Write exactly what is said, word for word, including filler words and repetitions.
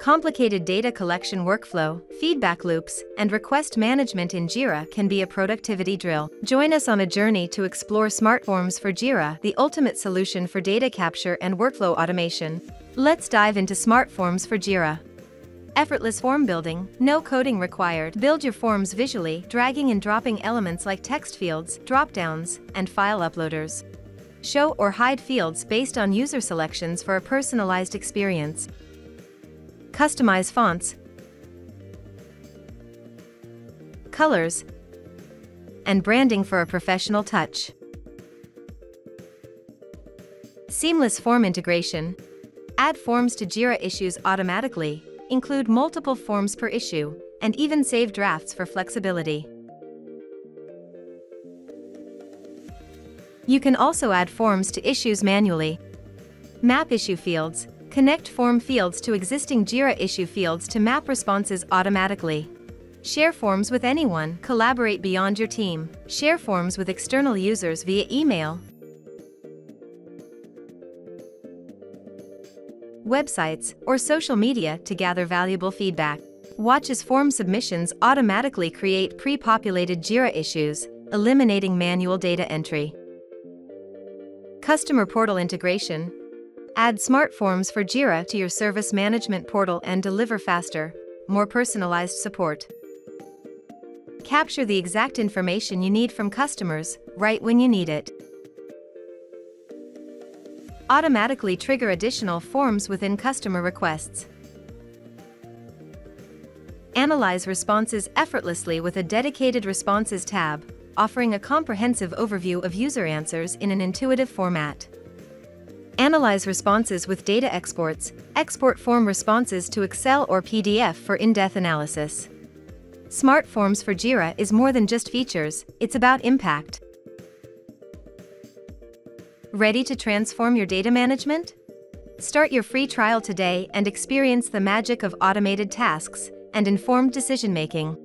Complicated data collection workflow, feedback loops, and request management in Jira can be a productivity drill. Join us on a journey to explore Smart Forms for Jira, the ultimate solution for data capture and workflow automation. Let's dive into Smart Forms for Jira. Effortless form building, no coding required. Build your forms visually, dragging and dropping elements like text fields, drop-downs, and file uploaders. Show or hide fields based on user selections for a personalized experience. Customize fonts, colors, and branding for a professional touch. Seamless form integration. Add forms to Jira issues automatically, include multiple forms per issue, and even save drafts for flexibility. You can also add forms to issues manually. Map issue fields. Connect form fields to existing Jira issue fields to map responses automatically. Share forms with anyone. Collaborate beyond your team. Share forms with external users via email, websites, or social media to gather valuable feedback. Watch as form submissions automatically create pre-populated Jira issues, eliminating manual data entry. Customer portal integration. Add Smart Forms for Jira to your service management portal and deliver faster, more personalized support. Capture the exact information you need from customers, right when you need it. Automatically trigger additional forms within customer requests. Analyze responses effortlessly with a dedicated Responses tab, offering a comprehensive overview of user answers in an intuitive format. Analyze responses with data exports. Export form responses to Excel or P D F for in-depth analysis. Smart Forms for Jira is more than just features, it's about impact. Ready to transform your data management? Start your free trial today and experience the magic of automated tasks and informed decision-making.